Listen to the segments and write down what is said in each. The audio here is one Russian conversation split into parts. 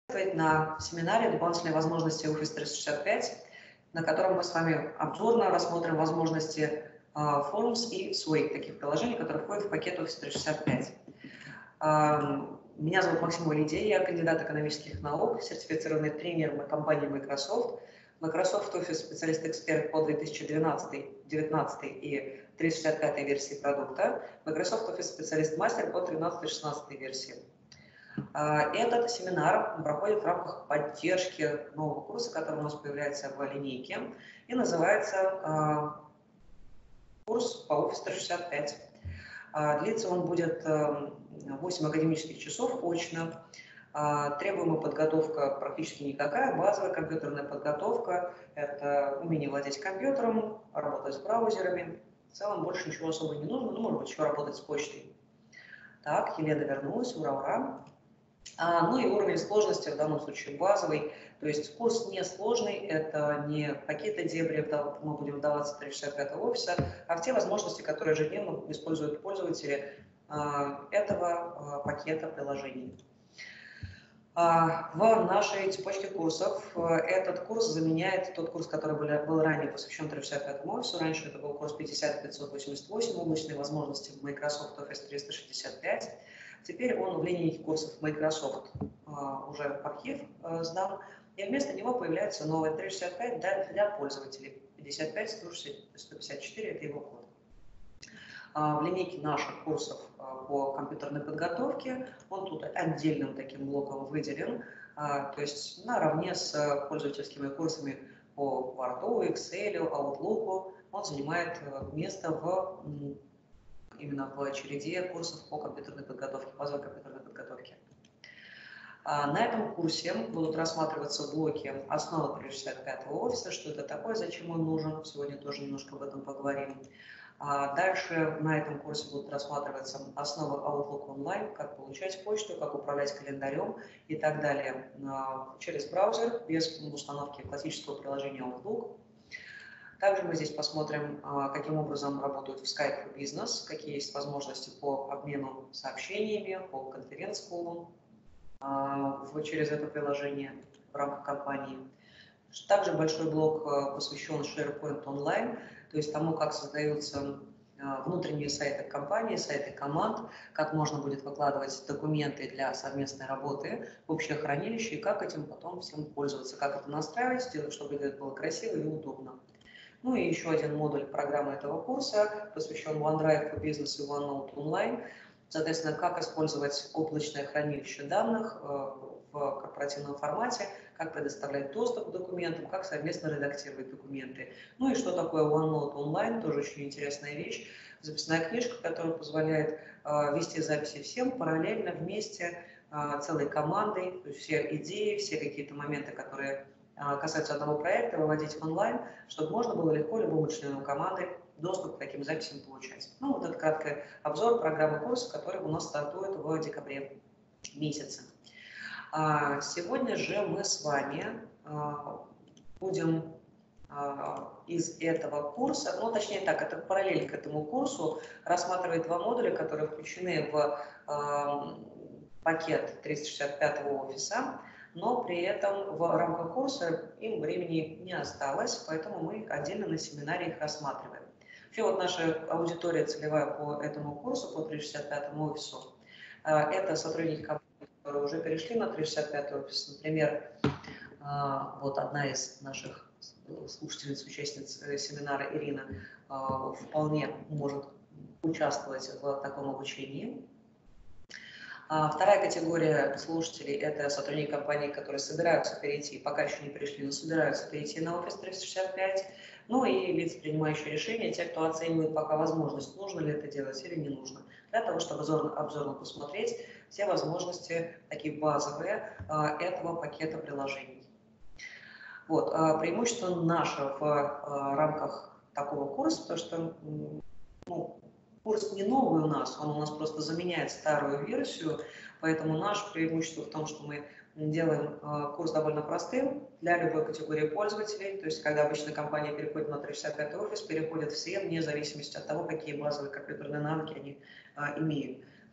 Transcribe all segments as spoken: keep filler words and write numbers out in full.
На семинаре «Дополнительные возможности Office триста шестьдесят пять», на котором мы с вами обзорно рассмотрим возможности uh, Forms и своих таких приложений, которые входят в пакет Office триста шестьдесят пять. Uh, меня зовут Максим Лидия, я кандидат экономических наук, сертифицированный тренер компании Microsoft. Microsoft Office специалист-эксперт по две тысячи двенадцатой, две тысячи девятнадцатой и триста шестьдесят пятой версии продукта, Microsoft Office специалист-мастер по тринадцатой шестнадцатой версии. Этот семинар проходит в рамках поддержки нового курса, который у нас появляется в линейке, и называется курс по Office триста шестьдесят пять. Длится он будет восемь академических часов очно. Требуемая подготовка практически никакая, базовая компьютерная подготовка, это умение владеть компьютером, работать с браузерами. В целом больше ничего особо не нужно, ну, может быть, еще работать с почтой. Так, Елена вернулась, ура-ура. А, ну и уровень сложности в данном случае базовый, то есть курс не сложный, это не какие-то дебри, мы будем вдаваться в триста шестьдесят пятого офиса, а в те возможности, которые ежедневно используют пользователи а, этого а, пакета приложений. А, в нашей цепочке курсов а, этот курс заменяет тот курс, который был, был ранее посвящен триста шестьдесят пятому офису. Раньше это был курс пятьдесят пятьсот восемьдесят восемь, облачные возможности в Microsoft Office триста шестьдесят пять. Теперь он в линейке курсов Microsoft а, уже в архив а, сдан, и вместо него появляется новый триста шестьдесят пять для, для пользователей. пятьдесят пять сто пятьдесят четыре это его код. А, в линейке наших курсов а, по компьютерной подготовке он тут отдельным таким блоком выделен, а, то есть наравне с пользовательскими курсами по Word, Excel, Outlook он занимает место в именно в череде курсов по компьютерной подготовке, базовой компьютерной подготовке. На этом курсе будут рассматриваться блоки основы триста шестьдесят пятого офиса, что это такое, зачем он нужен, сегодня тоже немножко об этом поговорим. Дальше на этом курсе будут рассматриваться основы Outlook Online, как получать почту, как управлять календарем и так далее через браузер, без установки классического приложения Outlook. Также мы здесь посмотрим, каким образом работают в Skype for Business, какие есть возможности по обмену сообщениями, по конференц-колу через это приложение в рамках компании. Также большой блок посвящен SharePoint Online, то есть тому, как создаются внутренние сайты компании, сайты команд, как можно будет выкладывать документы для совместной работы в общее хранилище и как этим потом всем пользоваться, как это настраивать, сделать, чтобы это было красиво и удобно. Ну и еще один модуль программы этого курса посвящен OneDrive for Business и OneNote Online. Соответственно, как использовать облачное хранилище данных в корпоративном формате, как предоставлять доступ к документам, как совместно редактировать документы. Ну и что такое OneNote Online, тоже очень интересная вещь. Записная книжка, которая позволяет вести записи всем параллельно, вместе, целой командой, то есть все идеи, все какие-то моменты, которые касаются одного проекта, выводить в онлайн, чтобы можно было легко любому члену команды доступ к таким записям получать. Ну, вот это краткий обзор программы курса, который у нас стартует в декабре месяце. Сегодня же мы с вами будем из этого курса, ну, точнее так, это параллель к этому курсу, рассматривать два модуля, которые включены в пакет триста шестьдесят пятого офиса. Но при этом в рамках курса им времени не осталось, поэтому мы отдельно на семинаре их рассматриваем. Вообще вот наша аудитория целевая по этому курсу, по триста шестьдесят пятому офису, это сотрудники компании, которые уже перешли на триста шестьдесят пятый офис. Например, вот одна из наших слушательниц, участниц семинара, Ирина, вполне может участвовать в таком обучении. Вторая категория слушателей – это сотрудники компании, которые собираются перейти, пока еще не перешли, но собираются перейти на Office триста шестьдесят пять. Ну и лица, принимающие решения, те, кто оценивает пока возможность, нужно ли это делать или не нужно, для того, чтобы обзорно, обзорно посмотреть все возможности, такие базовые, этого пакета приложений. Вот, преимущество наше в рамках такого курса, то что ну, курс не новый у нас, он у нас просто заменяет старую версию, поэтому наше преимущество в том, что мы делаем курс довольно простым для любой категории пользователей, то есть когда обычно компания переходит на триста шестьдесят пятый офис, переходят все, вне зависимости от того, какие базовые компьютерные навыки они имеют.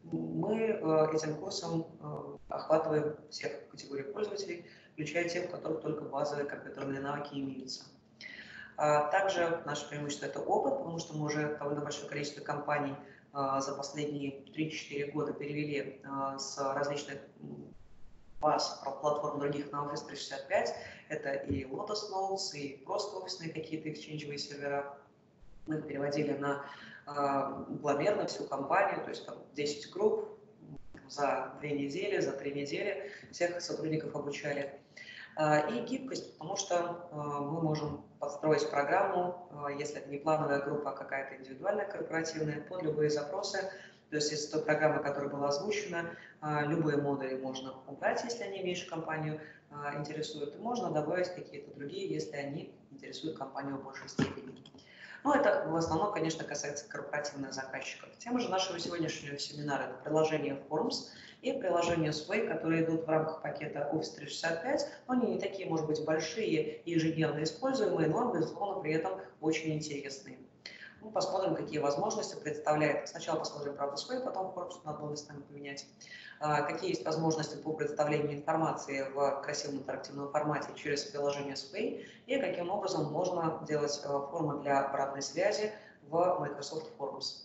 мы этим курсом охватываем всех категорий пользователей, включая тех, у которых только базовые компьютерные навыки имеются. Также наше преимущество – это опыт, потому что мы уже довольно большое количество компаний за последние три-четыре года перевели с различных баз, платформ других на Office триста шестьдесят пять. Это и Lotus Notes, и просто офисные какие-то эксченджевые сервера. Мы переводили на гломерно всю компанию, то есть там десять групп за две недели, за три недели всех сотрудников обучали. И гибкость, потому что мы можем подстроить программу, если это не плановая группа, а какая-то индивидуальная, корпоративная, под любые запросы. То есть из той программы, которая была озвучена, любые модули можно убрать, если они меньше компанию интересуют, и можно добавить какие-то другие, если они интересуют компанию в большей степени. Ну, это в основном, конечно, касается корпоративных заказчиков. Тема же нашего сегодняшнего семинара – это приложение Forms и приложение Sway, которые идут в рамках пакета Office триста шестьдесят пять. Но они не такие, может быть, большие и ежедневно используемые, но, безусловно, при этом очень интересные. Мы посмотрим, какие возможности представляет. Сначала посмотрим, правда, Sway, потом Forms, надо было местами поменять. Какие есть возможности по представлению информации в красивом интерактивном формате через приложение Sway и каким образом можно делать формы для обратной связи в Microsoft Forms.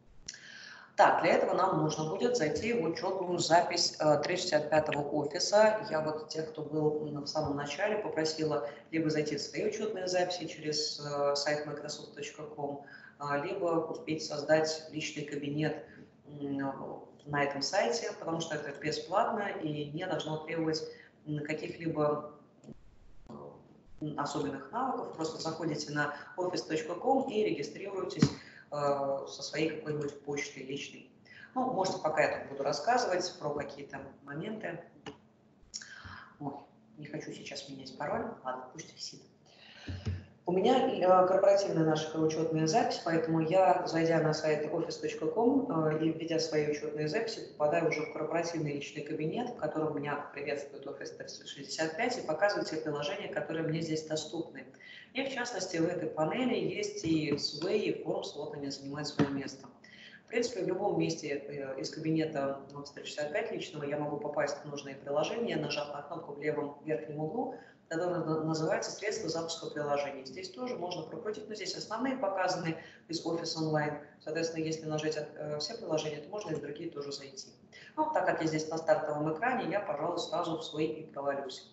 Так, для этого нам нужно будет зайти в учетную запись триста шестьдесят пятого офиса. Я вот тех, кто был в самом начале, попросила либо зайти в свои учетные записи через сайт microsoft точка ком, либо успеть создать личный кабинет на этом сайте, потому что это бесплатно и не должно требовать каких-либо особенных навыков. Просто заходите на офис точка ком и регистрируйтесь со своей какой-нибудь почтой личной. Ну, можете, пока я тут буду рассказывать про какие-то моменты. Ой, не хочу сейчас менять пароль. Ладно, пусть висит. У меня корпоративная наша учетная запись, поэтому я, зайдя на сайт офис точка ком и введя свои учетные записи, попадаю уже в корпоративный личный кабинет, в котором меня приветствует Office триста шестьдесят пять и показывает те приложения, которые мне здесь доступны. И в частности в этой панели есть и Sway, и Forms, вот они занимают свое место. В принципе, в любом месте из кабинета Office триста шестьдесят пять личного я могу попасть в нужные приложения, нажав на кнопку в левом верхнем углу, которая называется «Средства запуска приложений». Здесь тоже можно прокрутить, но здесь основные показаны из Office Online. Соответственно, если нажать все приложения, то можно и в другие тоже зайти. Ну, так как я здесь на стартовом экране, я, пожалуй, сразу в Sway и провалюсь.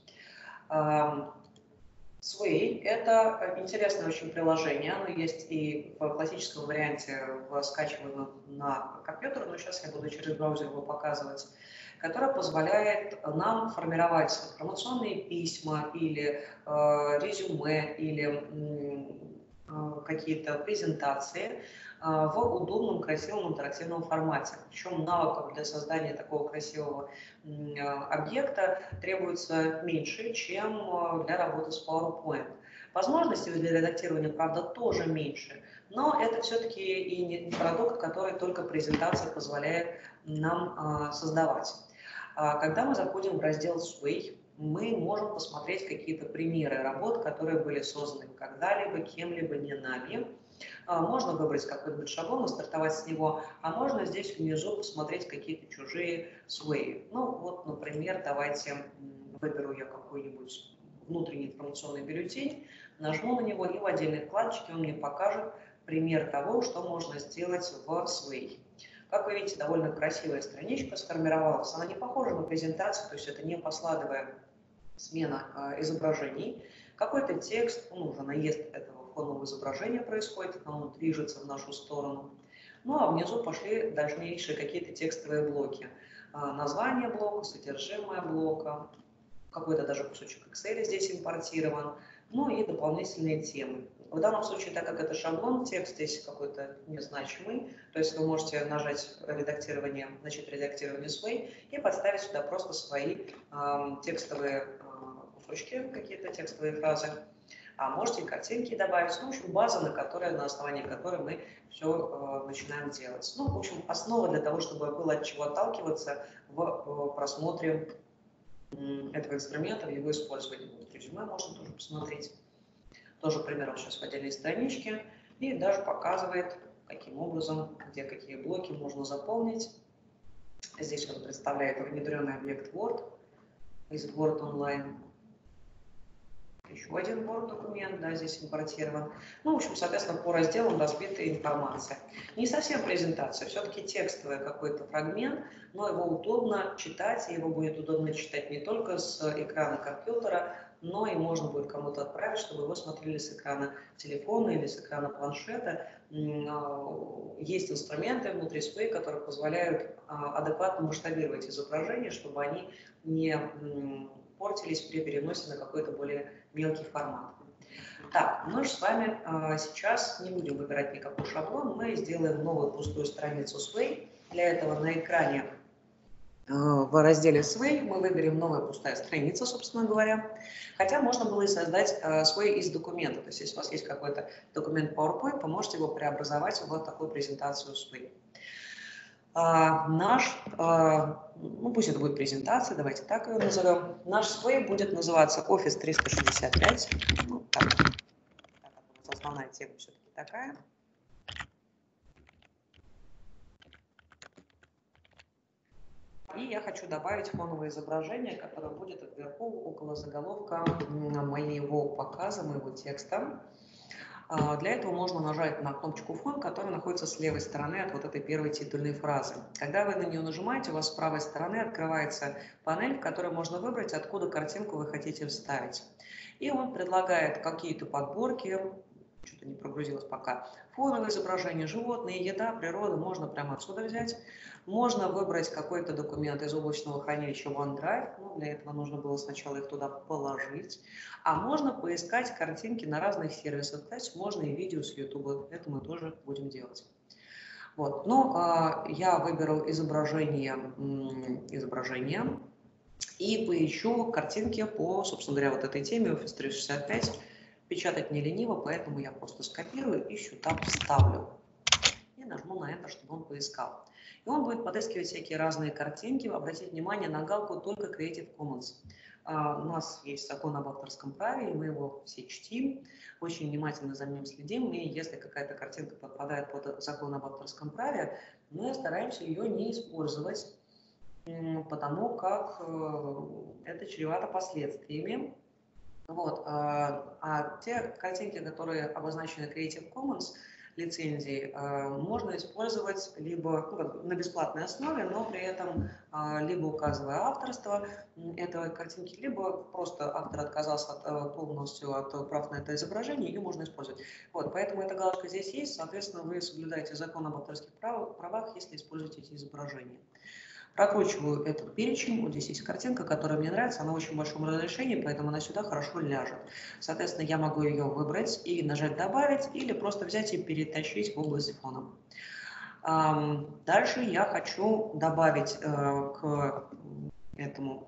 Sway – это интересное очень приложение. Оно есть и в классическом варианте, в скачиваемом на компьютер, но сейчас я буду через браузер его показывать, которая позволяет нам формировать информационные письма или э, резюме, или э, какие-то презентации э, в удобном, красивом, интерактивном формате. Причем навыков для создания такого красивого э, объекта требуется меньше, чем для работы с PowerPoint. Возможностей для редактирования, правда, тоже меньше, но это все-таки и не продукт, который только презентация позволяет нам э, создавать. Когда мы заходим в раздел Sway, мы можем посмотреть какие-то примеры работ, которые были созданы когда-либо, кем-либо, не нами. Можно выбрать какой-нибудь шаблон и стартовать с него, а можно здесь внизу посмотреть какие-то чужие Sway. Ну вот, например, давайте выберу я какой-нибудь внутренний информационный бюллетень, нажму на него, и в отдельной вкладочке он мне покажет пример того, что можно сделать в Sway. Как вы видите, довольно красивая страничка сформировалась. Она не похожа на презентацию, то есть это не посладовая смена э, изображений. Какой-то текст, ну, уже наезд этого фонового изображения происходит, оно движется в нашу сторону. Ну а внизу пошли дальнейшие какие-то текстовые блоки. Э, название блока, содержимое блока, какой-то даже кусочек Excel здесь импортирован, ну и дополнительные темы. В данном случае, так как это шаблон, текст здесь какой-то незначимый, то есть вы можете нажать редактирование, начать редактирование Sway и подставить сюда просто свои э, текстовые э, кусочки, какие-то текстовые фразы, а можете и картинки добавить, ну, в общем, база, на, которой, на основании которой мы все э, начинаем делать. Ну, в общем, основа для того, чтобы было от чего отталкиваться в э, просмотре э, этого инструмента, в его использовании. Вот, резюме можно тоже посмотреть. Тоже примером сейчас в отдельной страничке, и даже показывает, каким образом, где какие блоки можно заполнить. Здесь он представляет внедренный объект Word из Word Online. Еще один Word-документ, да, здесь импортирован. Ну, в общем, соответственно, по разделам разбита информация. Не совсем презентация, все-таки текстовый какой-то фрагмент, но его удобно читать, и его будет удобно читать не только с экрана компьютера, но и можно будет кому-то отправить, чтобы его смотрели с экрана телефона или с экрана планшета. Есть инструменты внутри Sway, которые позволяют адекватно масштабировать изображения, чтобы они не портились при переносе на какой-то более мелкий формат. Так, мы же с вами э, сейчас не будем выбирать никакой шаблон, мы сделаем новую пустую страницу Sway. Для этого на экране э, в разделе Sway мы выберем новая пустая страница, собственно говоря. Хотя можно было и создать э, Sway из документа. То есть если у вас есть какой-то документ PowerPoint, вы можете его преобразовать в вот такую презентацию Sway. Uh, наш, uh, ну пусть это будет презентация, давайте так ее назовем. Наш Sway будет называться Office триста шестьдесят пять. Ну, так, так, у нас основная тема все-таки такая. И я хочу добавить фоновое изображение, которое будет вверху около заголовка моего показа, моего текста. Для этого можно нажать на кнопочку «Фон», которая находится с левой стороны от вот этой первой титульной фразы. Когда вы на нее нажимаете, у вас с правой стороны открывается панель, в которой можно выбрать, откуда картинку вы хотите вставить. И он предлагает какие-то подборки, что-то не прогрузилось пока, фоновое изображение, животные, еда, природа, можно прямо отсюда взять. Можно выбрать какой-то документ из облачного хранилища OneDrive, но для этого нужно было сначала их туда положить. А можно поискать картинки на разных сервисах, кстати, можно и видео с YouTube, это мы тоже будем делать. Вот. Но а, я выберу изображение, изображение и поищу картинки по, собственно говоря, вот этой теме Office триста шестьдесят пять. Печатать не лениво, поэтому я просто скопирую и сюда вставлю. И нажму на Enter, чтобы он поискал. И он будет подыскивать всякие разные картинки. Обратите внимание на галку только Creative Commons. Uh, у нас есть закон об авторском праве, и мы его все чтим, очень внимательно за ним следим. И если какая-то картинка подпадает под закон об авторском праве, мы стараемся ее не использовать, потому как это чревато последствиями. Вот. А те картинки, которые обозначены Creative Commons лицензией, можно использовать либо ну, на бесплатной основе, но при этом либо указывая авторство этой картинки, либо просто автор отказался от, полностью от прав на это изображение, ее можно использовать. Вот, поэтому эта галочка здесь есть, соответственно, вы соблюдаете закон об авторских правах, если используете эти изображения. Прокручиваю этот перечень, вот здесь есть картинка, которая мне нравится, она в очень большом разрешении, поэтому она сюда хорошо ляжет. Соответственно, я могу ее выбрать и нажать «Добавить», или просто взять и перетащить в область фона. Дальше я хочу добавить к этому,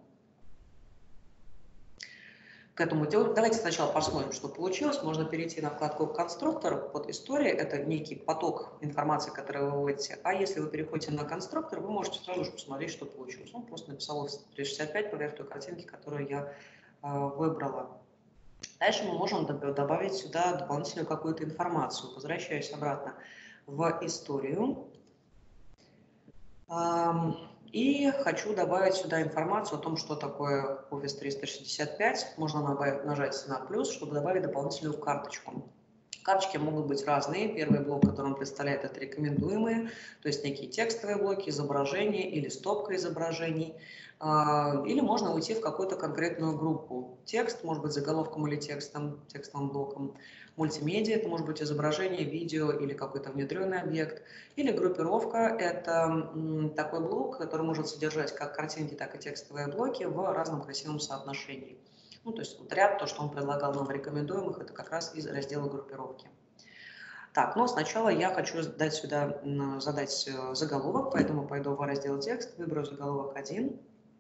к этому делу. Давайте сначала посмотрим, что получилось. Можно перейти на вкладку «Конструктор». Под «История» — это некий поток информации, который вы выводите. А если вы переходите на «Конструктор», вы можете сразу же посмотреть, что получилось. Он просто написал Office триста шестьдесят пять поверх той картинки, которую я э, выбрала. Дальше мы можем добавить сюда дополнительную какую-то информацию. Возвращаюсь обратно в «Историю». Эм, И хочу добавить сюда информацию о том, что такое Office триста шестьдесят пять. Можно нажать на плюс, чтобы добавить дополнительную карточку. Карточки могут быть разные. Первый блок, который он представляет, это рекомендуемые, то есть некие текстовые блоки, изображения или стопка изображений. Или можно уйти в какую-то конкретную группу. Текст может быть заголовком или текстом, текстовым блоком. Мультимедиа — это может быть изображение, видео или какой-то внедренный объект. Или группировка — это такой блок, который может содержать как картинки, так и текстовые блоки в разном красивом соотношении. Ну, то есть вот ряд, то, что он предлагал нам в рекомендуемых, это как раз из раздела группировки. Так, но сначала я хочу дать сюда, задать заголовок, поэтому пойду в раздел текст, выберу заголовок один.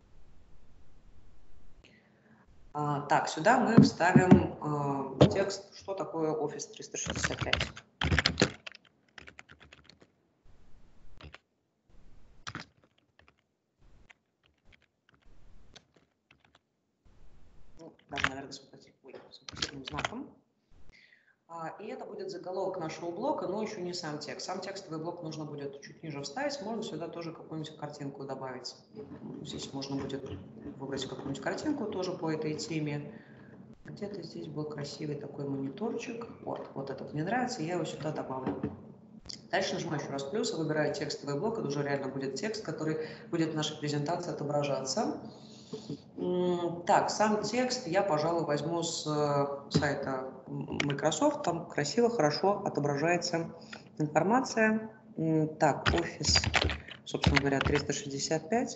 А, так, сюда мы вставим а, текст, что такое Office триста шестьдесят пять. Ну, даже, наверное, с вопросительным знаком. И это будет заголовок нашего блока, но еще не сам текст. Сам текстовый блок нужно будет чуть ниже вставить. Можно сюда тоже какую-нибудь картинку добавить. Здесь можно будет выбрать какую-нибудь картинку тоже по этой теме. Где-то здесь был красивый такой мониторчик. Вот, вот этот мне нравится, я его сюда добавлю. Дальше нажимаю еще раз плюс, выбираю текстовый блок. Это уже реально будет текст, который будет в нашей презентации отображаться. Так, сам текст я, пожалуй, возьму с сайта Microsoft. Там красиво, хорошо отображается информация. Так, офис, собственно говоря, триста шестьдесят пять.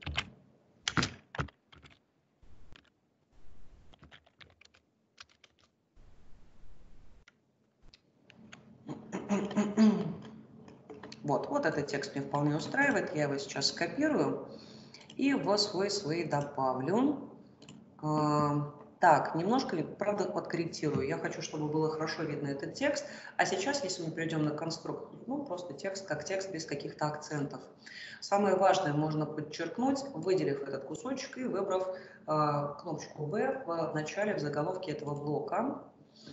Вот, вот этот текст меня вполне устраивает. Я его сейчас скопирую и в свой свой добавлю. Так, немножко, правда, подкорректирую. Я хочу, чтобы было хорошо видно этот текст. А сейчас, если мы перейдем на конструктор, ну, просто текст как текст без каких-то акцентов. Самое важное можно подчеркнуть, выделив этот кусочек и выбрав э, кнопочку «В» в начале, в заголовке этого блока.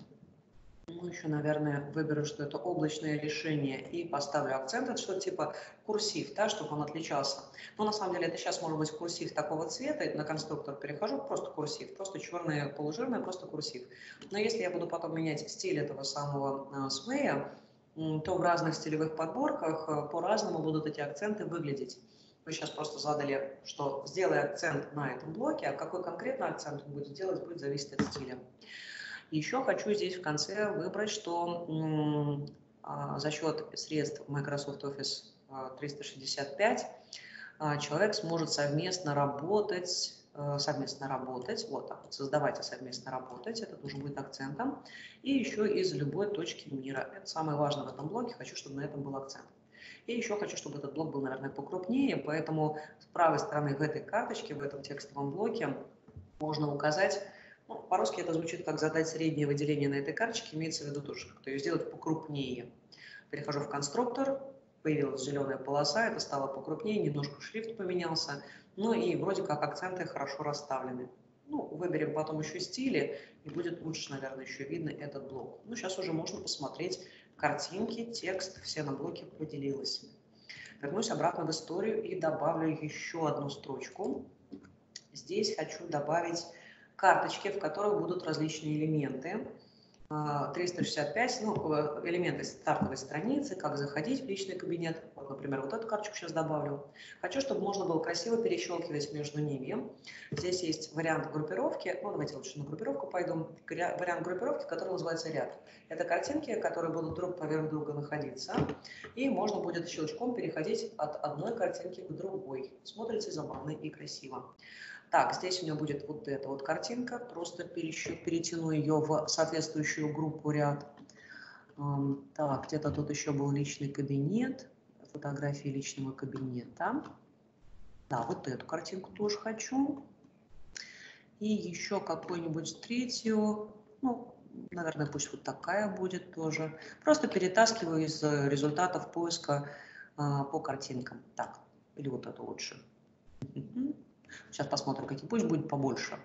Ну, еще, наверное, выберу, что это облачное решение и поставлю акцент, это что типа курсив, да, чтобы он отличался. Но на самом деле это сейчас может быть курсив такого цвета, на конструктор перехожу, просто курсив, просто черное полужирное, просто курсив. Но если я буду потом менять стиль этого самого э, свея, то в разных стилевых подборках э, по-разному будут эти акценты выглядеть. Вы сейчас просто задали, что сделай акцент на этом блоке, а какой конкретно акцент он будет делать, будет зависеть от стиля. Еще хочу здесь в конце выбрать, что а, за счет средств Microsoft Office триста шестьдесят пять а, человек сможет совместно работать, а, совместно работать, вот так вот, создавать и совместно работать, это тоже будет акцентом, и еще из любой точки мира. Это самое важное в этом блоке, хочу, чтобы на этом был акцент. И еще хочу, чтобы этот блок был, наверное, покрупнее, поэтому с правой стороны в этой карточке, в этом текстовом блоке можно указать. Ну, по-русски это звучит как задать среднее выделение на этой карточке, имеется в виду тоже, как-то ее сделать покрупнее. Перехожу в конструктор, появилась зеленая полоса, это стало покрупнее, немножко шрифт поменялся, ну и вроде как акценты хорошо расставлены. Ну, выберем потом еще стили, и будет лучше, наверное, еще видно этот блок. Ну, сейчас уже можно посмотреть картинки, текст, все на блоке поделилось. Вернусь обратно в историю и добавлю еще одну строчку. Здесь хочу добавить карточки, в которых будут различные элементы. триста шестьдесят пять, ну, элементы стартовой страницы, как заходить в личный кабинет. Вот, например, вот эту карточку сейчас добавлю. Хочу, чтобы можно было красиво перещелкивать между ними. Здесь есть вариант группировки. Ну, давайте лучше на группировку пойдем. Вариант группировки, который называется ряд. Это картинки, которые будут друг поверх друга находиться. И можно будет щелчком переходить от одной картинки к другой. Смотрится забавно и красиво. Так, здесь у меня будет вот эта вот картинка, просто перетяну ее в соответствующую группу ряд. Так, где-то тут еще был личный кабинет, фотографии личного кабинета. Да, вот эту картинку тоже хочу. И еще какую-нибудь третью, ну, наверное, пусть вот такая будет тоже. Просто перетаскиваю из результатов поиска по картинкам. Так, или вот это лучше. Сейчас посмотрим, какие. Пусть будет побольше.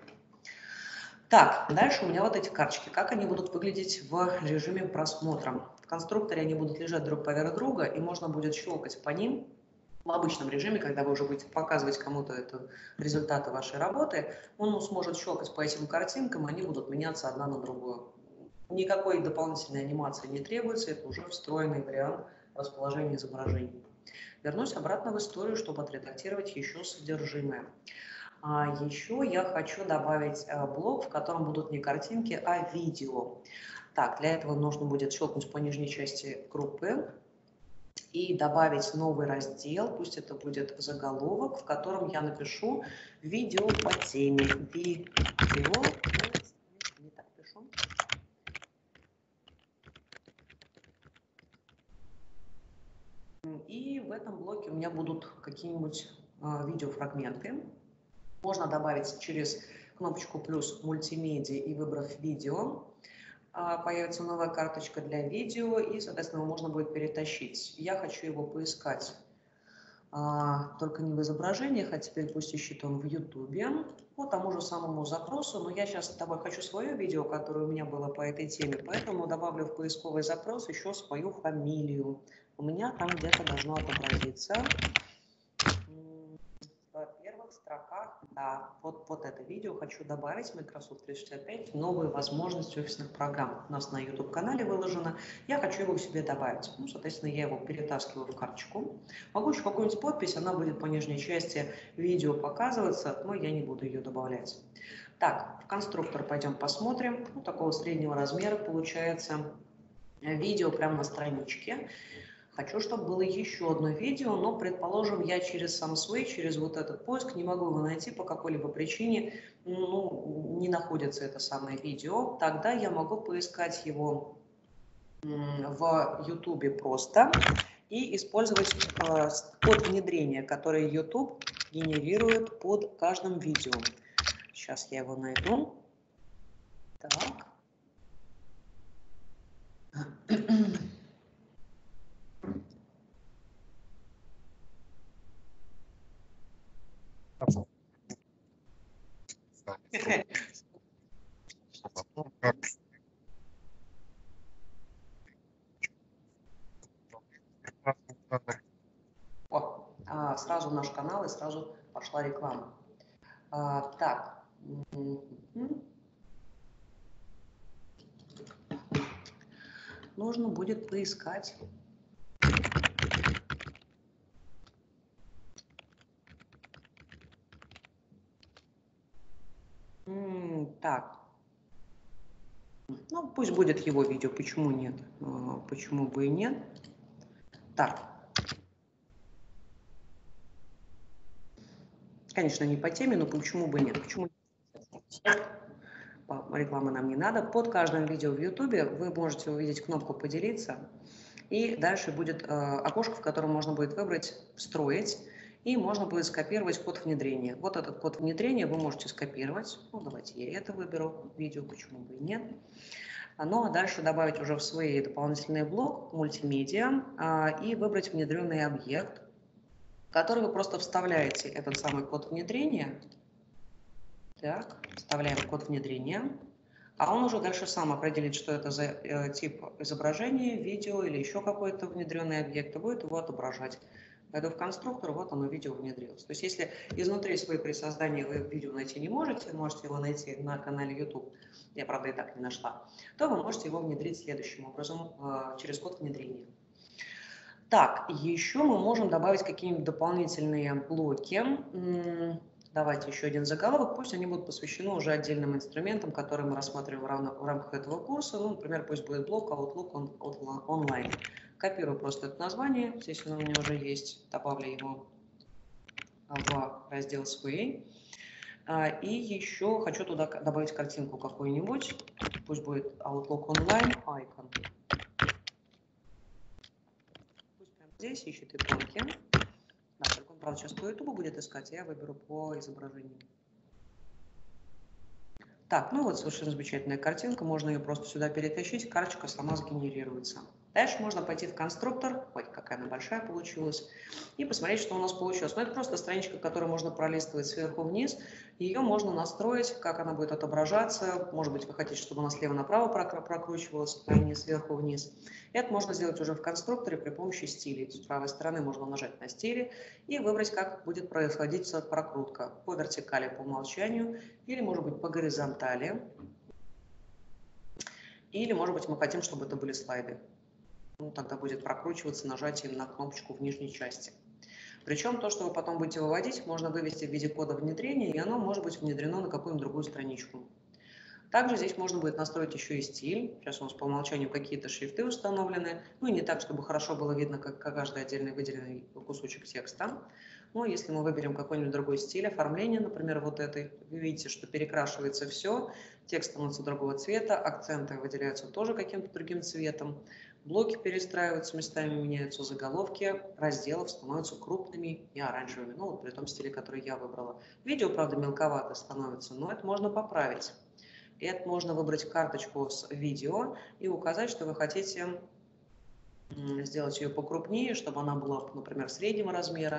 Так, дальше у меня вот эти карточки. Как они будут выглядеть в режиме просмотра? В конструкторе они будут лежать друг поверх друга, и можно будет щелкать по ним. В обычном режиме, когда вы уже будете показывать кому-то это результаты вашей работы, он сможет щелкать по этим картинкам, они будут меняться одна на другую. Никакой дополнительной анимации не требуется, это уже встроенный вариант расположения изображений. Вернусь обратно в историю, чтобы отредактировать еще содержимое. А еще я хочу добавить блок, в котором будут не картинки, а видео. Так, для этого нужно будет щелкнуть по нижней части группы и добавить новый раздел, пусть это будет заголовок, в котором я напишу видео по теме. Видео. Не так пишу. И в этом блоке у меня будут какие-нибудь э, видеофрагменты. Можно добавить через кнопочку плюс мультимедиа и выбрав видео. Э, появится новая карточка для видео и, соответственно, его можно будет перетащить. Я хочу его поискать а, только не в изображениях, а теперь пусть ищет он в Ютубе по тому же самому запросу. Но я сейчас с тобой хочу свое видео, которое у меня было по этой теме, поэтому добавлю в поисковый запрос еще свою фамилию. У меня там где-то должно отобразиться. В первых строках, да, вот, вот это видео хочу добавить, Microsoft триста шестьдесят пять, новые возможности офисных программ. У нас на YouTube-канале выложено. Я хочу его к себе добавить. Ну, соответственно, я его перетаскиваю в карточку. Могу еще какую-нибудь подпись, она будет по нижней части видео показываться, но я не буду ее добавлять. Так, в конструктор пойдем посмотрим. Ну, такого среднего размера получается видео прямо на страничке. Хочу, чтобы было еще одно видео, но, предположим, я через SumSway, через вот этот поиск не могу его найти по какой-либо причине, ну, не находится это самое видео. Тогда я могу поискать его в YouTube просто и использовать э, код внедрения, который YouTube генерирует под каждым видео. Сейчас я его найду. Так. О, а, сразу наш канал и сразу пошла реклама. А, так. Нужно будет поискать. Так. Ну, пусть будет его видео, почему нет? Почему бы и нет? Так. Конечно, не по теме, но почему бы и нет? Почему? Рекламы нам не надо. Под каждым видео в YouTube вы можете увидеть кнопку «Поделиться». И дальше будет э, окошко, в котором можно будет выбрать «Встроить». И можно будет скопировать код внедрения. Вот этот код внедрения вы можете скопировать. Ну, давайте я это выберу. Видео, почему бы и нет. Ну, а дальше добавить уже в свой дополнительный блок «Мультимедиа» э, и выбрать внедренный объект, в который вы просто вставляете этот самый код внедрения. Так, вставляем код внедрения. А он уже дальше сам определит, что это за э, тип изображения, видео или еще какой-то внедренный объект, и будет его отображать. Пойду в конструктор, вот оно, видео внедрилось. То есть если изнутри своей при создании вы видео найти не можете, можете его найти на канале YouTube, я, правда, и так не нашла, то вы можете его внедрить следующим образом, э, через код внедрения. Так, еще мы можем добавить какие-нибудь дополнительные блоки. Давайте еще один заголовок, пусть они будут посвящены уже отдельным инструментам, которые мы рассматриваем в рамках этого курса. Ну, например, пусть будет блок Outlook Online. Копирую просто это название, здесь оно у меня уже есть, добавлю его в раздел «Свой». И еще хочу туда добавить картинку какую-нибудь, пусть будет Outlook Online Icon. Пусть прямо здесь ищет иконки. Да, только он, правда, сейчас по YouTube будет искать, а я выберу по изображению. Так, ну вот совершенно замечательная картинка, можно ее просто сюда перетащить, карточка сама сгенерируется. Дальше можно пойти в конструктор, ой, какая она большая получилась, и посмотреть, что у нас получилось. Но это просто страничка, которую можно пролистывать сверху вниз. Ее можно настроить, как она будет отображаться. Может быть, вы хотите, чтобы она слева направо прокручивалась, а не сверху вниз. Это можно сделать уже в конструкторе при помощи стилей. С правой стороны можно нажать на стили и выбрать, как будет происходить прокрутка. По вертикали по умолчанию, или, может быть, по горизонтали. Или, может быть, мы хотим, чтобы это были слайды. Ну, тогда будет прокручиваться нажатием на кнопочку в нижней части. Причем то, что вы потом будете выводить, можно вывести в виде кода внедрения, и оно может быть внедрено на какую-нибудь другую страничку. Также здесь можно будет настроить еще и стиль. Сейчас у нас по умолчанию какие-то шрифты установлены. Ну и не так, чтобы хорошо было видно, как каждый отдельный выделенный кусочек текста. Но если мы выберем какой-нибудь другой стиль оформления, например, вот этой, вы видите, что перекрашивается все, текст становится другого цвета, акценты выделяются тоже каким-то другим цветом, блоки перестраиваются, местами меняются заголовки, разделов становятся крупными и оранжевыми. Ну вот при том стиле, который я выбрала. Видео, правда, мелковато становится, но это можно поправить. Это можно выбрать карточку с видео и указать, что вы хотите сделать ее покрупнее, чтобы она была, например, среднего размера,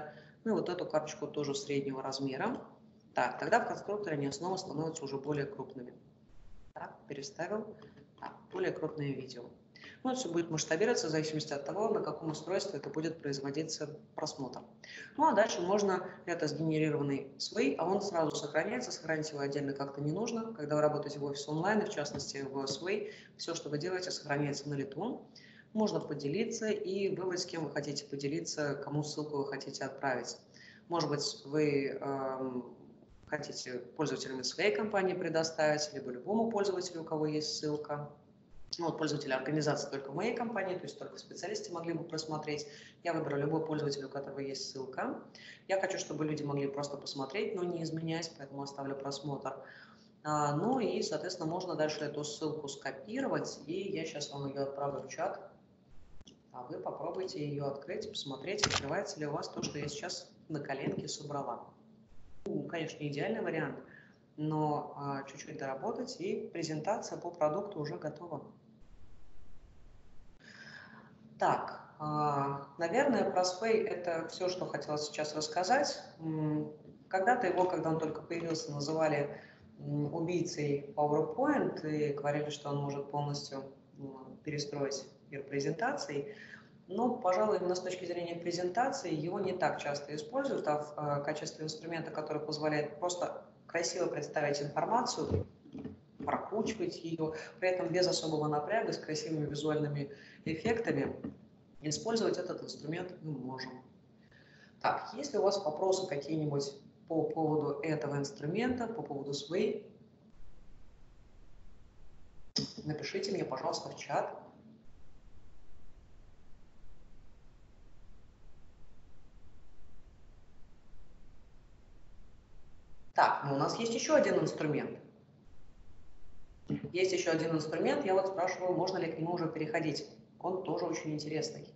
Ну и вот эту карточку тоже среднего размера. Так, тогда в конструкторе они снова становятся уже более крупными. Так, переставил. Так, более крупное видео. Ну, это все будет масштабироваться в зависимости от того, на каком устройстве это будет производиться просмотр. Ну, а дальше можно, это сгенерированный свей, а он сразу сохраняется, сохранить его отдельно как-то не нужно. Когда вы работаете в офисе онлайн, в частности в свей, все, что вы делаете, сохраняется на лету. Можно поделиться и выбрать, с кем вы хотите поделиться, кому ссылку вы хотите отправить. Может быть, вы эм, хотите пользователям своей компании предоставить, либо любому пользователю, у кого есть ссылка. Ну, вот пользователи организации только в моей компании, то есть только специалисты могли бы просмотреть. Я выберу любой пользователь, у которого есть ссылка. Я хочу, чтобы люди могли просто посмотреть, но не изменясь, поэтому оставлю просмотр. А, ну и, соответственно, можно дальше эту ссылку скопировать, и я сейчас вам ее отправлю в чат. А вы попробуйте ее открыть, посмотреть, открывается ли у вас то, что я сейчас на коленке собрала. Ну, конечно, не идеальный вариант, но чуть-чуть доработать, и презентация по продукту уже готова. Так, наверное, про свей это все, что хотела сейчас рассказать. Когда-то его, когда он только появился, называли убийцей PowerPoint и говорили, что он может полностью перестроить мир презентаций. Но, пожалуй, именно с точки зрения презентации его не так часто используют, а в качестве инструмента, который позволяет просто красиво представить информацию, прокручивать ее, при этом без особого напряга, с красивыми визуальными эффектами, использовать этот инструмент мы можем. Так, если у вас вопросы какие-нибудь по поводу этого инструмента, по поводу свей, напишите мне, пожалуйста, в чат. Так, ну у нас есть еще один инструмент. Есть еще один инструмент, я вот спрашиваю, можно ли к нему уже переходить. Он тоже очень интересный.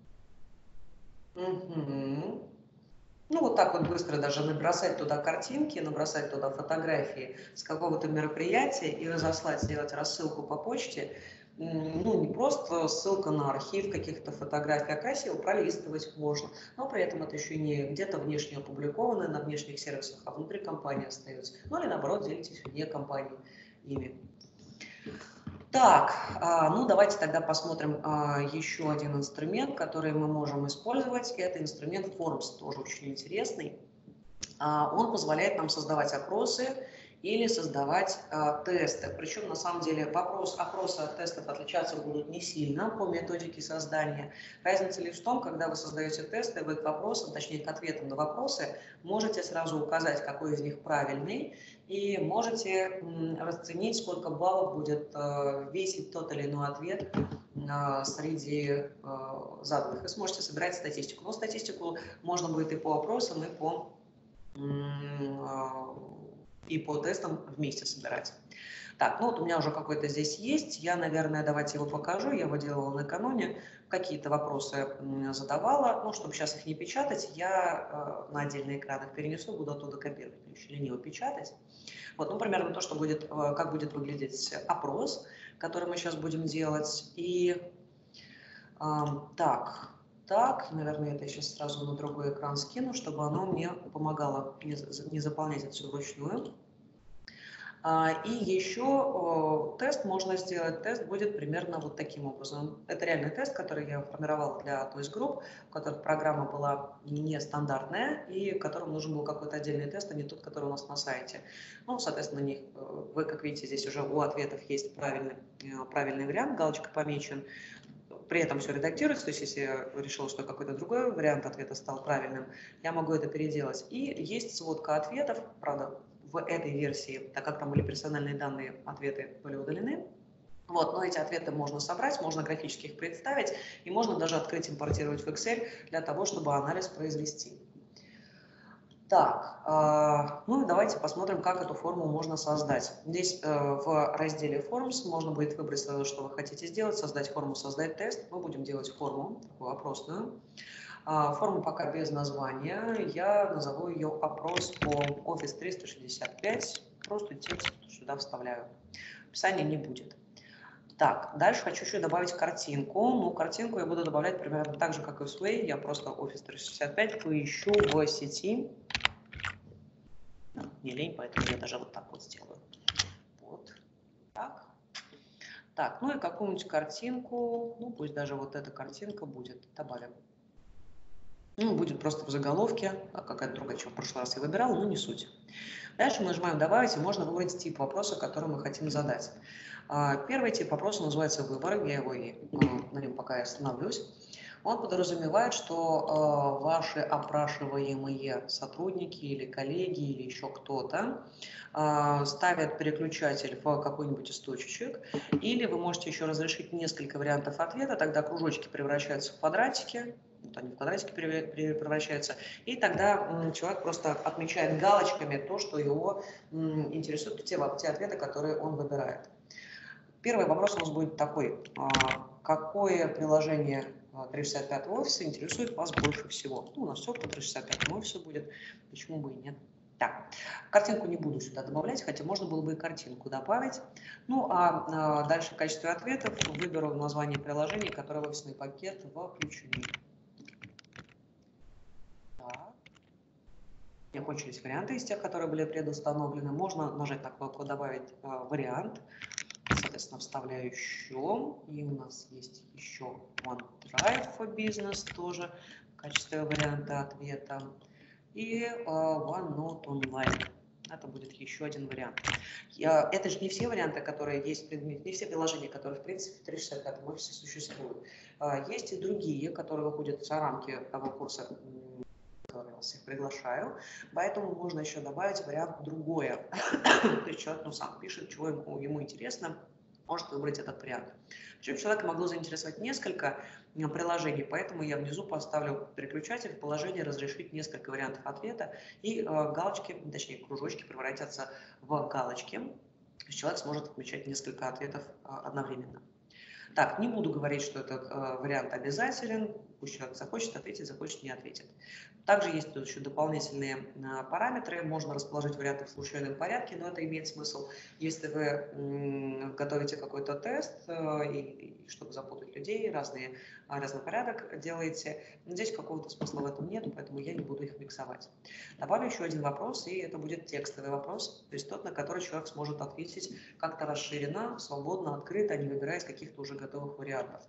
Угу. Ну, вот так вот быстро даже набросать туда картинки, набросать туда фотографии с какого-то мероприятия и разослать, сделать рассылку по почте. Ну, не просто ссылка на архив каких-то фотографий, а красиво пролистывать можно. Но при этом это еще не где-то внешне опубликовано на внешних сервисах, а внутри компании остается. Ну, или наоборот, делитесь вне компании ими. Так, ну давайте тогда посмотрим еще один инструмент, который мы можем использовать. Это инструмент Forms, тоже очень интересный. Он позволяет нам создавать опросы или создавать тесты. Причем, на самом деле, вопрос, опросы от тестов отличаться будут не сильно по методике создания. Разница лишь в том, когда вы создаете тесты, вы к вопросам, точнее к ответам на вопросы, можете сразу указать, какой из них правильный, и можете расценить, сколько баллов будет весить тот или иной ответ среди заданных. Вы сможете собирать статистику. Но статистику можно будет и по опросам, и по, и по тестам вместе собирать. Так, ну вот у меня уже какой-то здесь есть. Я, наверное, давайте его покажу. Я его делала накануне. Какие-то вопросы задавала. Ну, чтобы сейчас их не печатать, я на отдельные экраны перенесу, буду оттуда копировать. Еще лениво печатать. Вот, ну, примерно то, что будет, как будет выглядеть опрос, который мы сейчас будем делать. И э, так, так, наверное, это я сейчас сразу на другой экран скину, чтобы оно мне помогало не, не заполнять это все вручную. И еще тест можно сделать. Тест будет примерно вот таким образом. Это реальный тест, который я формировала для одной из групп, в которых программа была нестандартная и в котором нужен был какой-то отдельный тест, а не тот, который у нас на сайте. Ну, соответственно, них, вы, как видите, здесь уже у ответов есть правильный, правильный вариант, галочка помечен. При этом все редактируется, то есть если я решила, что какой-то другой вариант ответа стал правильным, я могу это переделать. И есть сводка ответов, правда, в этой версии, так как там были персональные данные, ответы были удалены. Вот, но эти ответы можно собрать, можно графически их представить, и можно даже открыть, импортировать в Excel для того, чтобы анализ произвести. Так, э, ну и давайте посмотрим, как эту форму можно создать. Здесь э, в разделе Forms можно будет выбрать сразу, что вы хотите сделать, создать форму, создать тест. Мы будем делать форму, такую опросную. Форму пока без названия, я назову ее опрос по офис триста шестьдесят пять, просто текст сюда вставляю, описания не будет. Так, дальше хочу еще добавить картинку. Ну, картинку я буду добавлять примерно так же, как и в Sway. Я просто офис триста шестьдесят пять поищу в сети. Не лень, поэтому я даже вот так вот сделаю. Вот так. Так, ну и какую-нибудь картинку, ну пусть даже вот эта картинка будет, добавим. Ну, будет просто в заголовке, а какая-то другая, чем в прошлый раз я выбирала, но не суть. Дальше мы нажимаем «Добавить», и можно выбрать тип вопроса, который мы хотим задать. Первый тип вопроса называется «Выбор», я его и на нем пока и остановлюсь. Он подразумевает, что э, ваши опрашиваемые сотрудники или коллеги или еще кто-то э, ставят переключатель в какой-нибудь из точечек, или вы можете еще разрешить несколько вариантов ответа, тогда кружочки превращаются в квадратики, вот они в квадратики превращаются, и тогда человек просто отмечает галочками то, что его интересует, те, те ответы, которые он выбирает. Первый вопрос у нас будет такой. Какое приложение триста шестьдесят пятого офиса интересует вас больше всего? Ну, у нас все по триста шестьдесят пятому офису будет, почему бы и нет. Так, картинку не буду сюда добавлять, хотя можно было бы и картинку добавить. Ну, а дальше в качестве ответов выберу название приложения, которое в офисный пакет включено. Так. У меня кончились варианты из тех, которые были предустановлены. Можно нажать на кнопку «Добавить вариант». Соответственно, вставляю еще. И у нас есть еще OneDrive for Business тоже в качестве варианта ответа. И uh, OneNote Online. Это будет еще один вариант. Я, это же не все варианты, которые есть в предмете, не все приложения, которые в принципе в триста шестьдесят пятом офисе существуют. Uh, есть и другие, которые выходят за рамки того курса, который я вас всех приглашаю. Поэтому можно еще добавить вариант другое. То есть человек ну, сам пишет, чего ему, ему интересно, может выбрать этот вариант. Причем человека могло заинтересовать несколько приложений, поэтому я внизу поставлю переключатель в положение «Разрешить несколько вариантов ответа», и э, галочки, точнее кружочки превратятся в галочки. То есть человек сможет отмечать несколько ответов э, одновременно. Так, не буду говорить, что этот э, вариант обязателен. Пусть человек захочет ответить, захочет не ответит. Также есть тут еще дополнительные э, параметры. Можно расположить варианты в случайном порядке, но это имеет смысл, если вы э, готовите какой-то тест, э, и, и чтобы запутать людей, разные, разный порядок делаете. Но здесь какого-то смысла в этом нет, поэтому я не буду их миксовать. Добавлю еще один вопрос, и это будет текстовый вопрос, то есть тот, на который человек сможет ответить как-то расширенно, свободно, открыто, не выбирая из каких-то уже готовых вариантов.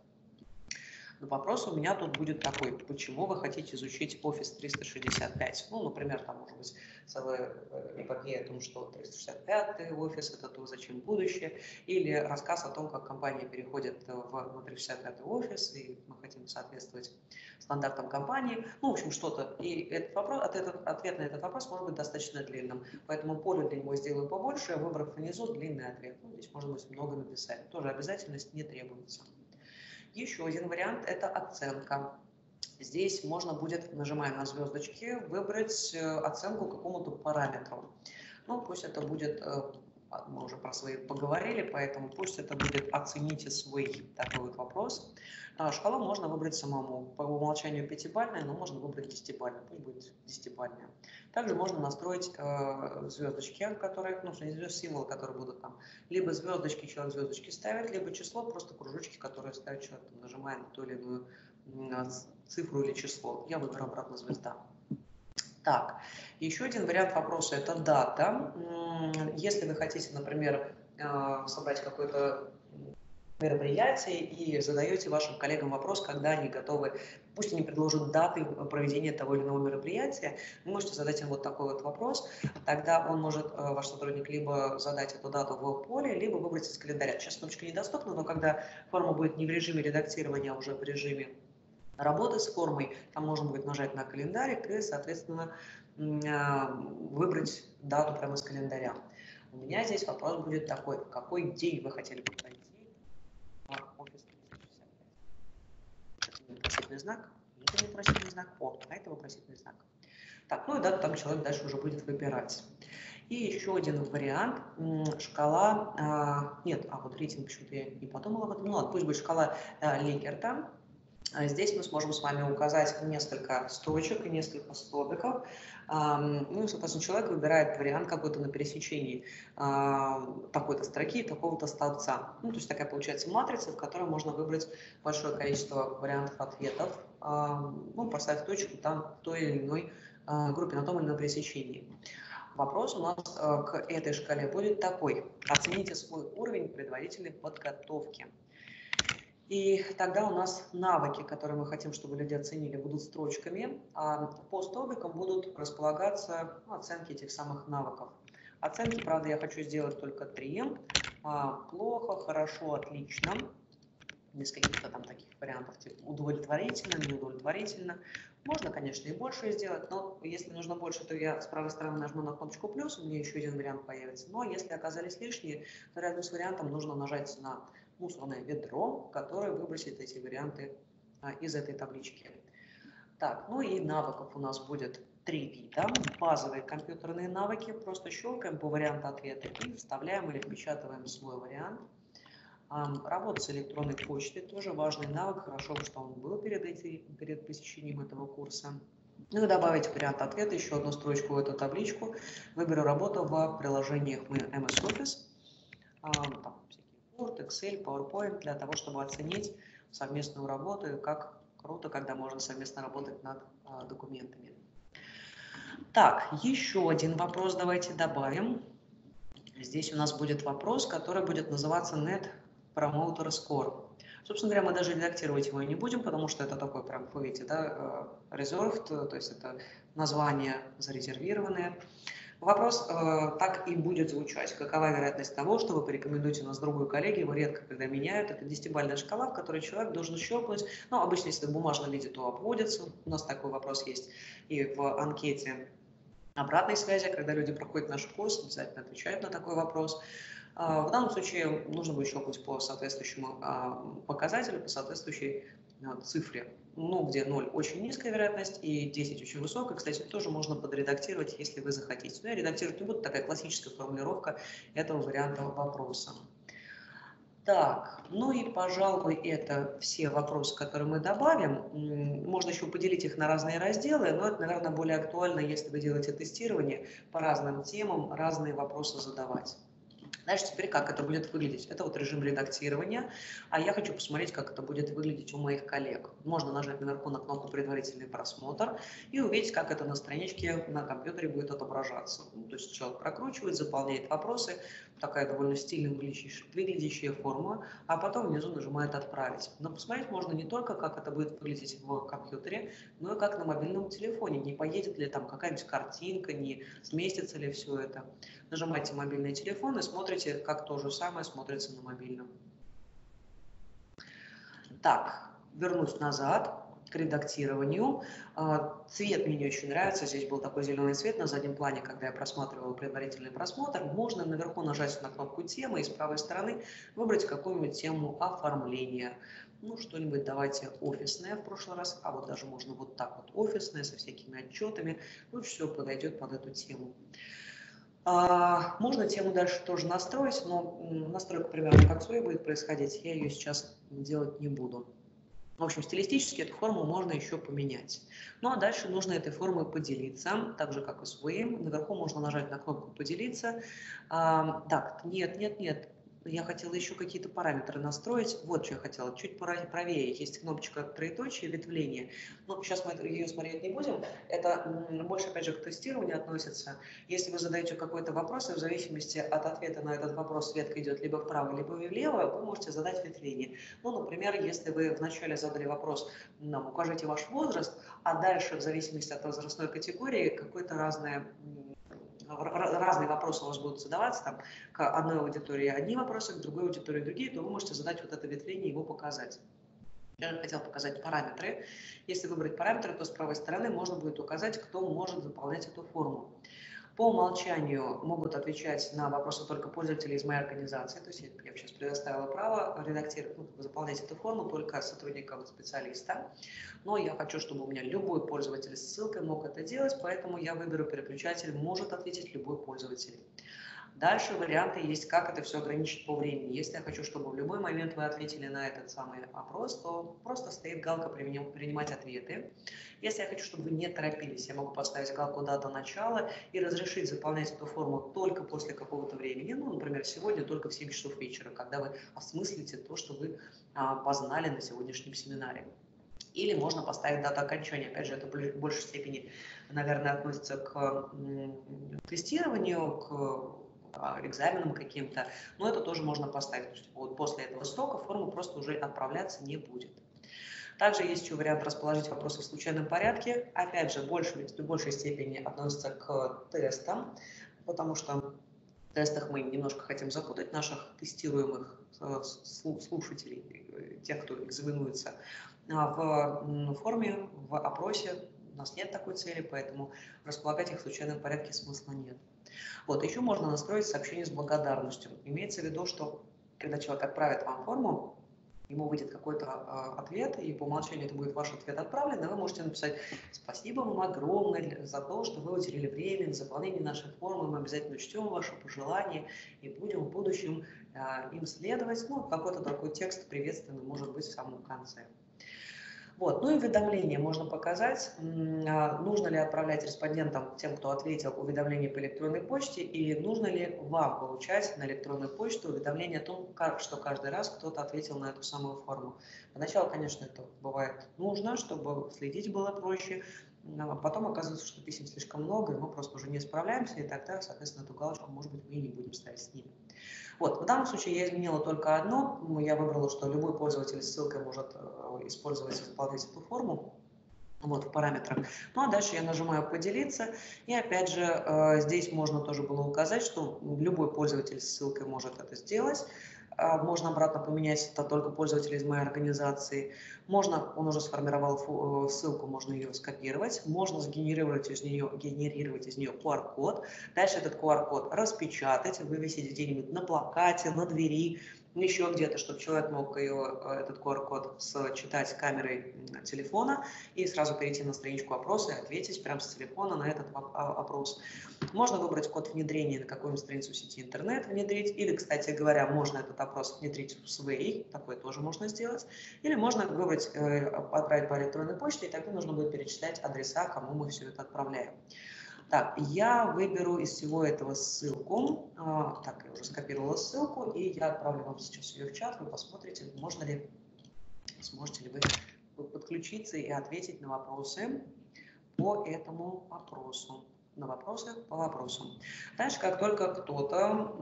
Но вопрос у меня тут будет такой: почему вы хотите изучить офис триста шестьдесят пять? Ну, например, там может быть целая эпопея о том, что триста шестьдесят пятый офис – это то, зачем будущее, или рассказ о том, как компания переходит в, на триста шестьдесят пятый офис, и мы хотим соответствовать стандартам компании. Ну, в общем, что-то. И этот вопрос, этот, ответ на этот вопрос может быть достаточно длинным. Поэтому поле для него сделаю побольше, выбрав внизу длинный ответ. Ну, здесь можно быть много написать. Тоже обязательность не требуется. Еще один вариант – это оценка. Здесь можно будет, нажимая на звездочки, выбрать оценку какому-то параметру. Ну, пусть это будет, мы уже про свои поговорили, поэтому пусть это будет «оцените свой», такой вот вопрос. Шкалу можно выбрать самому. По умолчанию пятибалльная, но можно выбрать десятибалльную, пусть будет десятибалльная. Также можно настроить э, звездочки, которые, ну, не звезд, символы, которые будут там. Либо звездочки, человек звездочки ставит, либо число, просто кружочки, которые ставит человек, там, нажимая на ту или иную э, цифру или число. Я выберу обратно звезда. Так, еще один вариант вопроса – это дата. Если вы хотите, например, собрать какое-то мероприятие и задаете вашим коллегам вопрос, когда они готовы, пусть они предложат даты проведения того или иного мероприятия, вы можете задать им вот такой вот вопрос, тогда он может, ваш сотрудник, либо задать эту дату в поле, либо выбрать из календаря. Сейчас кнопочка недоступна, но когда форма будет не в режиме редактирования, а уже в режиме работы с формой, там можно будет нажать на календарик и, соответственно, выбрать дату прямо из календаря. У меня здесь вопрос будет такой: в какой день вы хотели бы пройти в офис триста шестьдесят пять? Это вопросительный знак, это не вопросительный знак, о, а это вопросительный знак. Так, ну и дату там человек дальше уже будет выбирать. И еще один вариант, шкала, а, нет, а вот рейтинг почему-то я не подумала об этом, ну ладно, пусть будет шкала а, Ликерта. А Здесь мы сможем с вами указать несколько строчек и несколько столбиков. Ам, Ну, соответственно, человек выбирает вариант какой-то на пересечении а, такой-то строки и такого-то столбца. Ну, то есть такая получается матрица, в которой можно выбрать большое количество вариантов ответов, ам, ну, поставив точку там в той или иной а, группе, на том или ином пересечении. Вопрос у нас а, к этой шкале будет такой. Оцените свой уровень предварительной подготовки. И тогда у нас навыки, которые мы хотим, чтобы люди оценили, будут строчками, а по столбикам будут располагаться ну, оценки этих самых навыков. Оценки, правда, я хочу сделать только три. А, плохо, хорошо, отлично. Без каких-то там таких вариантов, типа удовлетворительно, неудовлетворительно. Можно, конечно, и больше сделать, но если нужно больше, то я с правой стороны нажму на кнопочку плюс, у меня еще один вариант появится. Но если оказались лишние, то рядом с вариантом нужно нажать на мусорное ведро, которое выбросит эти варианты а, из этой таблички. Так, ну и навыков у нас будет три вида. Базовые компьютерные навыки. Просто щелкаем по варианту ответа и вставляем или впечатываем свой вариант. Работа с электронной почтой тоже важный навык. Хорошо, что он был перед, эти, перед посещением этого курса. Ну и добавить вариант ответа, еще одну строчку в эту табличку. Выберу работу в приложениях эм эс Office. Там, Word, Excel, PowerPoint, для того, чтобы оценить совместную работу и как круто, когда можно совместно работать над а, документами. Так, еще один вопрос давайте добавим. Здесь у нас будет вопрос, который будет называться Net Promoter Score. Собственно говоря, мы даже редактировать его не будем, потому что это такой прям, вы видите, да, reserved, то есть это название зарезервированное. Вопрос э, так и будет звучать. Какова вероятность того, что вы порекомендуете нас другой коллеге? Его редко когда меняют. Это десятибалльная шкала, в которой человек должен щелкнуть. Ну, обычно, если в бумажном виде, то обводится. У нас такой вопрос есть и в анкете обратной связи, когда люди проходят наш курс, обязательно отвечают на такой вопрос. В данном случае нужно будет щелкнуть по соответствующему показателю, по соответствующей цифре. Ну, где ноль очень низкая вероятность и десять очень высокая. Кстати, тоже можно подредактировать, если вы захотите. Но я редактировать не буду, такая классическая формулировка этого варианта вопроса. Так, ну и, пожалуй, это все вопросы, которые мы добавим. Можно еще поделить их на разные разделы, но это, наверное, более актуально, если вы делаете тестирование по разным темам, разные вопросы задавать. Дальше теперь как это будет выглядеть? Это вот режим редактирования, а я хочу посмотреть, как это будет выглядеть у моих коллег. Можно нажать наверху на кнопку «Предварительный просмотр» и увидеть, как это на страничке на компьютере будет отображаться. Ну, то есть человек прокручивает, заполняет вопросы, такая довольно стильно выглядящая формула, а потом внизу нажимает «Отправить». Но посмотреть можно не только, как это будет выглядеть в компьютере, но и как на мобильном телефоне. Не поедет ли там какая-нибудь картинка, не сместится ли все это. Нажимаете мобильный телефон и смотрите, как то же самое смотрится на мобильном. Так, вернусь назад к редактированию. Цвет мне не очень нравится. Здесь был такой зеленый цвет на заднем плане, когда я просматривала предварительный просмотр. Можно наверху нажать на кнопку «Темы» и с правой стороны выбрать какую-нибудь тему оформления. Ну, что-нибудь давайте офисное в прошлый раз, а вот даже можно вот так вот офисное, со всякими отчетами. Лучше всего подойдет под эту тему. А, можно тему дальше тоже настроить, но настройка примерно как своей будет происходить, я ее сейчас делать не буду. В общем, стилистически эту форму можно еще поменять. Ну а дальше нужно этой формой поделиться, так же как и своим. Наверху можно нажать на кнопку «Поделиться». А, так, нет, нет, нет. Я хотела еще какие-то параметры настроить. Вот что я хотела. Чуть правее есть кнопочка троеточие, ветвление. Но сейчас мы ее смотреть не будем. Это больше, опять же, к тестированию относится. Если вы задаете какой-то вопрос, и в зависимости от ответа на этот вопрос ветка идет либо вправо, либо влево, вы можете задать ветвление. Ну, например, если вы вначале задали вопрос, нам укажите ваш возраст, а дальше, в зависимости от возрастной категории, какое-то разное... разные вопросы у вас будут задаваться, там, к одной аудитории одни вопросы, к другой аудитории другие, то вы можете задать вот это ветвление и его показать. Я хотел показать параметры. Если выбрать параметры, то с правой стороны можно будет указать, кто может заполнять эту форму. По умолчанию могут отвечать на вопросы только пользователи из моей организации. То есть я сейчас предоставила право редактировать, ну, заполнять эту форму только сотрудникам специалиста. Но я хочу, чтобы у меня любой пользователь с ссылкой мог это делать, поэтому я выберу переключатель «Может ответить любой пользователь». Дальше варианты есть, как это все ограничить по времени. Если я хочу, чтобы в любой момент вы ответили на этот самый опрос, то просто стоит галка «Принимать ответы». Если я хочу, чтобы вы не торопились, я могу поставить галку «Дата начала» и разрешить заполнять эту форму только после какого-то времени. Ну, например, сегодня только в семь часов вечера, когда вы осмыслите то, что вы а, познали на сегодняшнем семинаре. Или можно поставить дату окончания. Опять же, это в большей степени, наверное, относится к тестированию, к экзаменам каким-то, но это тоже можно поставить. То есть вот после этого срока форма просто уже отправляться не будет. Также есть еще вариант расположить вопросы в случайном порядке. Опять же, больше, в большей степени относится к тестам, потому что в тестах мы немножко хотим запутать наших тестируемых слушателей, тех, кто экзаменуется. В форме, в опросе у нас нет такой цели, поэтому располагать их в случайном порядке смысла нет. Вот, еще можно настроить сообщение с благодарностью. Имеется в виду, что когда человек отправит вам форму, ему выйдет какой-то э, ответ, и по умолчанию это будет ваш ответ отправлен, и вы можете написать: спасибо вам огромное за то, что вы уделили время на заполнение нашей формы, мы обязательно учтем ваши пожелания и будем в будущем э, им следовать. Ну, какой-то такой текст приветственный может быть в самом конце. Вот. Ну и уведомления можно показать, нужно ли отправлять респондентам, тем, кто ответил, уведомления по электронной почте, и нужно ли вам получать на электронную почту уведомления о том, как, что каждый раз кто-то ответил на эту самую форму. Поначалу, конечно, это бывает нужно, чтобы следить было проще, а потом оказывается, что писем слишком много, и мы просто уже не справляемся, и тогда, соответственно, эту галочку, может быть, мы и не будем ставить с ними. Вот, в данном случае я изменила только одно. Я выбрала, что любой пользователь с ссылкой может использовать и заполнять эту форму. Вот, в параметрах. Ну а дальше я нажимаю «Поделиться». И опять же, здесь можно тоже было указать, что любой пользователь с ссылкой может это сделать. Можно обратно поменять, это только пользователь из моей организации. Можно, он уже сформировал ссылку, можно ее скопировать. Можно сгенерировать из нее, генерировать из нее ку ар код. Дальше этот ку ар код распечатать, вывесить где-нибудь на плакате, на двери, еще где-то, чтобы человек мог ее, этот ку ар код считать камерой телефона и сразу перейти на страничку опроса и ответить прямо с телефона на этот опрос. Можно выбрать код внедрения, на какую-нибудь страницу сети интернет внедрить, или, кстати говоря, можно этот опрос внедрить в свей, такое тоже можно сделать, или можно выбрать, э, отправить по электронной почте, и тогда нужно будет перечислять адреса, кому мы все это отправляем. Так, я выберу из всего этого ссылку. А, так, я уже скопировала ссылку, и я отправлю вам сейчас ее в чат. Вы посмотрите, можно ли, сможете ли вы подключиться и ответить на вопросы по этому опросу. На вопросы по вопросам. Дальше, как только кто-то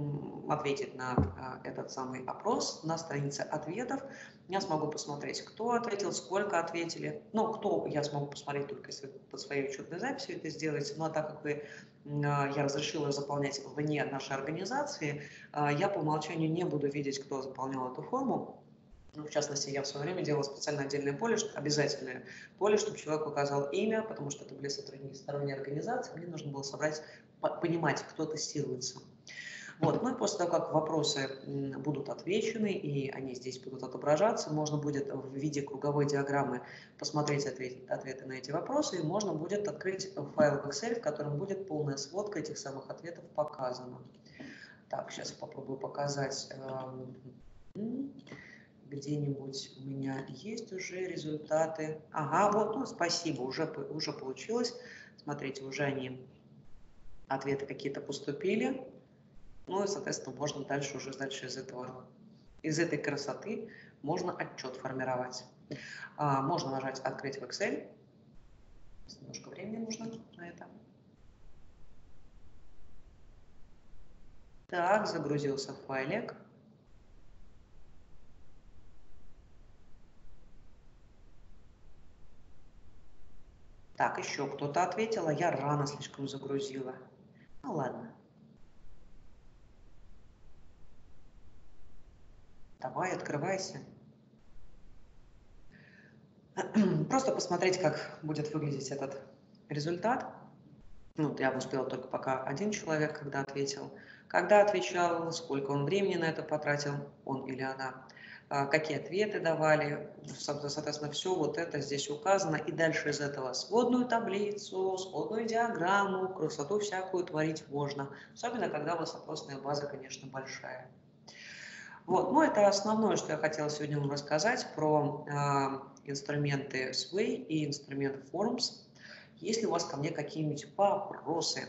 ответит на а, этот самый опрос на странице ответов, я смогу посмотреть, кто ответил, сколько ответили. Ну, кто я смогу посмотреть только если под своей учетной записью это сделать. Ну, а так как вы, а, я разрешила заполнять вне нашей организации, а, я по умолчанию не буду видеть, кто заполнял эту форму. Ну, в частности, я в свое время делала специально отдельное поле, обязательное поле, чтобы человек указал имя, потому что это были сторонние организации, мне нужно было собрать, понимать, кто тестируется. Вот. Ну и после того, как вопросы будут отвечены, и они здесь будут отображаться, можно будет в виде круговой диаграммы посмотреть ответ, ответы на эти вопросы, и можно будет открыть файл в Excel, в котором будет полная сводка этих самых ответов показана. Так, сейчас попробую показать... Где-нибудь у меня есть уже результаты. Ага, вот, ну, спасибо, уже, уже получилось. Смотрите, уже они, ответы какие-то поступили. Ну и, соответственно, можно дальше уже дальше из этого, из этой красоты можно отчет формировать. А, можно нажать «Открыть в Excel». Немножко времени нужно на это. Так, загрузился файлик. Так, еще кто-то ответил, а я рано слишком загрузила. Ну ладно. Давай, открывайся. Просто посмотреть, как будет выглядеть этот результат. Ну, я успела только пока один человек, когда ответил. Когда отвечал, сколько он времени на это потратил, он или она. какие ответы давали, соответственно, все вот это здесь указано, и дальше из этого сводную таблицу, сводную диаграмму, красоту всякую творить можно, особенно когда у вас опросная база, конечно, большая. Вот, ну это основное, что я хотела сегодня вам рассказать про э, инструменты Sway и инструменты Forms. Есть ли у вас ко мне какие-нибудь вопросы?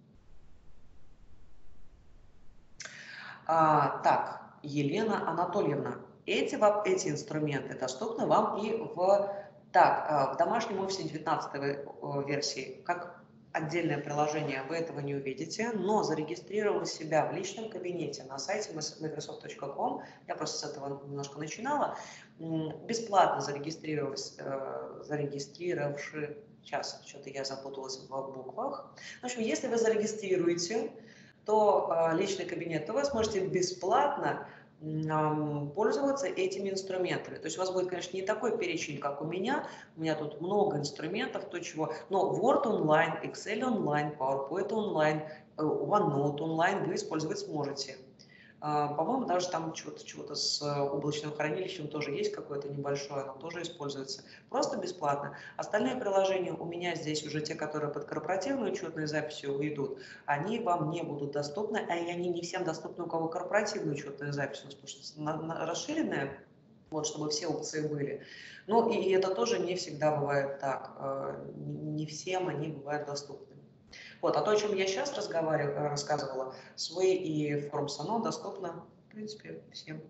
А, так, Елена Анатольевна, эти, эти инструменты доступны вам и в, так, в домашнем офисе девятнадцатой версии, как отдельное приложение, вы этого не увидите, но зарегистрировав себя в личном кабинете на сайте майкрософт точка ком, я просто с этого немножко начинала, бесплатно зарегистрировавшись, зарегистрировавши, сейчас что-то я запуталась в буквах, в общем, если вы зарегистрируете, то э, личный кабинет, то вы сможете бесплатно э, пользоваться этими инструментами. То есть у вас будет, конечно, не такой перечень, как у меня. У меня тут много инструментов, то чего. Но Word онлайн, Excel онлайн, PowerPoint онлайн, э, OneNote онлайн вы использовать сможете. По-моему, даже там чего-то чего с облачным хранилищем тоже есть какое-то небольшое, оно тоже используется. Просто бесплатно. Остальные приложения у меня здесь уже те, которые под корпоративную учетную записью идут, они вам не будут доступны, а они не всем доступны, у кого корпоративную учетную запись, потому что расширенная, вот, чтобы все опции были. Ну и это тоже не всегда бывает так. Не всем они бывают доступны. Вот, а то, о чем я сейчас разговаривала, рассказывала, Sway и Forms, оно доступно, в принципе, всем.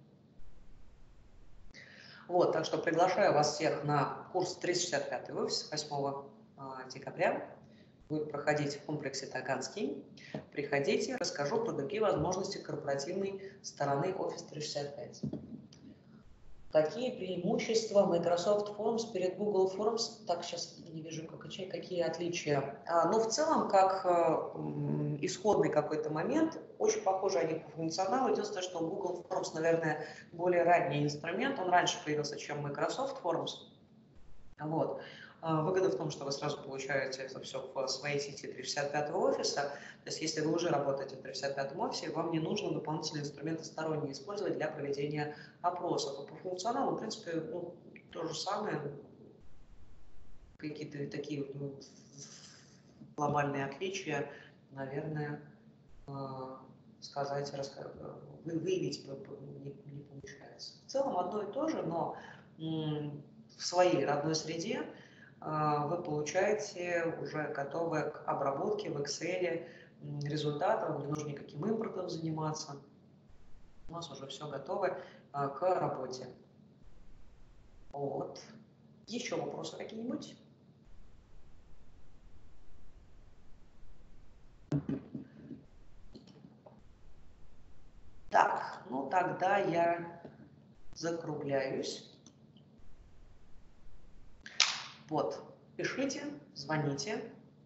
Вот, так что приглашаю вас всех на курс триста шестьдесят пятый офис восьмого декабря. Будет проходить в комплексе Таганский. Приходите, расскажу про другие возможности корпоративной стороны Office триста шестьдесят пять. Какие преимущества Microsoft Forms перед Google Forms? Так, сейчас не вижу, какие отличия. А, ну, в целом, как э, исходный какой-то момент, очень похожи они по функционалу. Единственное, что Google Forms, наверное, более ранний инструмент. Он раньше появился, чем Microsoft Forms. Вот. Выгода в том, что вы сразу получаете это все в своей сети триста шестьдесят пятого офиса. То есть, если вы уже работаете в триста шестьдесят пятом офисе, вам не нужно дополнительные инструменты сторонние использовать для проведения опросов. А по функционалу, в принципе, ну, то же самое. Какие-то такие ну, глобальные отличия, наверное, сказать, выявить не, не получается. В целом одно и то же, но в своей родной среде вы получаете уже готовые к обработке в Excel результатов, не нужно никаким импортом заниматься. У нас уже все готово к работе. Вот. Еще вопросы какие-нибудь? Так, ну тогда я закругляюсь. Вот, пишите, звоните.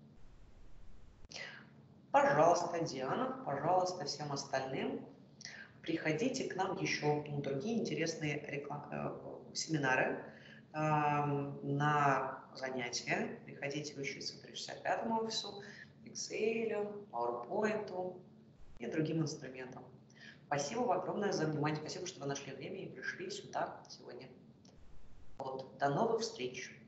Пожалуйста, Диана, пожалуйста, всем остальным. Приходите к нам еще на другие интересные реклам... семинары, э, на занятия. Приходите учиться триста шестьдесят пятому офису, Excel, PowerPoint и другим инструментам. Спасибо вам огромное за внимание. Спасибо, что вы нашли время и пришли сюда сегодня. Вот. До новых встреч!